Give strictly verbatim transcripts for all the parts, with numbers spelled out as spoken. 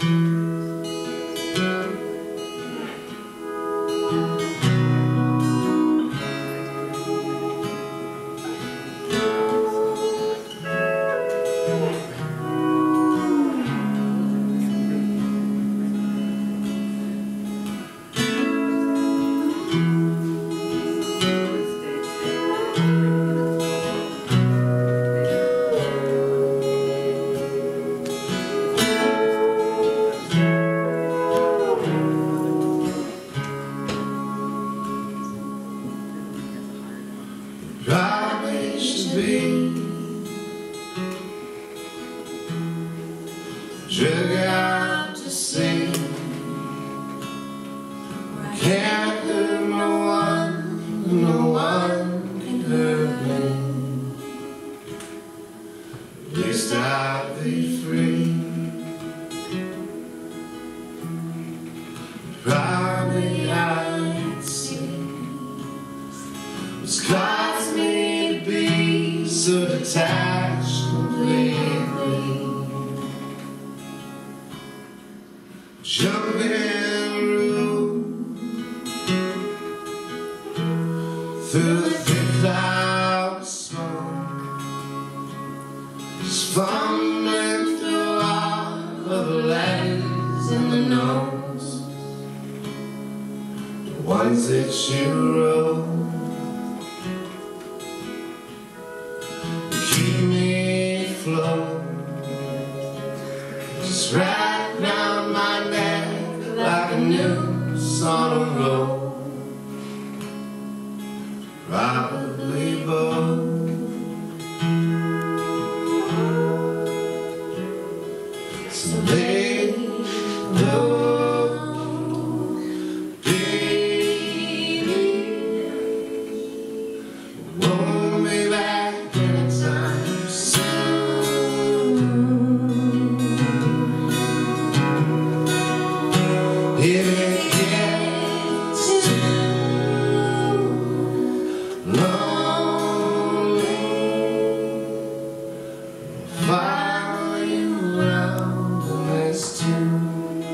Drug out to sea, can't hurt no one, no one can hurt me. At least I'll be free. Probably I'd see what's caused me to be so detached completely. Jumping in the room through the thick cloud of smoke, just fumbling through all of the letters and the notes, the ones that you wrote, keep me afloat, just right round my neck like a noose on a rope. Probably both. So lay low, baby. Won't be back anytime soon. If it gets too lonely, I'll follow you around in this tune.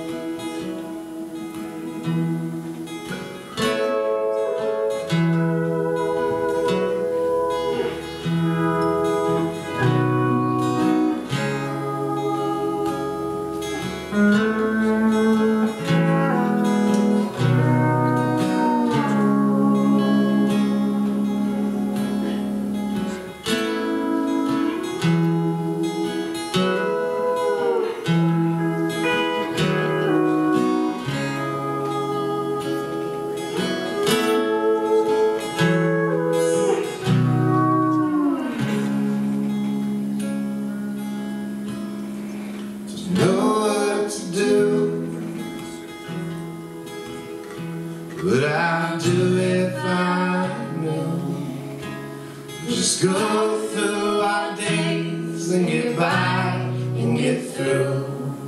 Would I do if I knew? Just go through our days and get by and get through.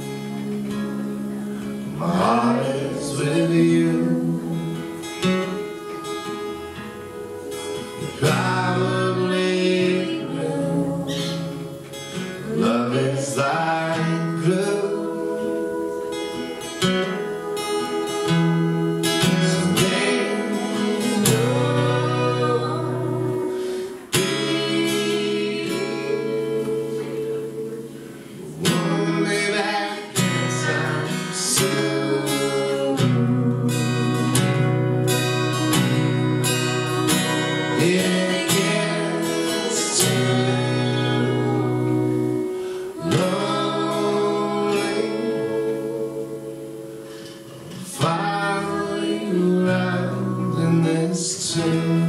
My heart is with you. You probably knew love is like glue. It gets too lonely, I'll follow you around in this tune.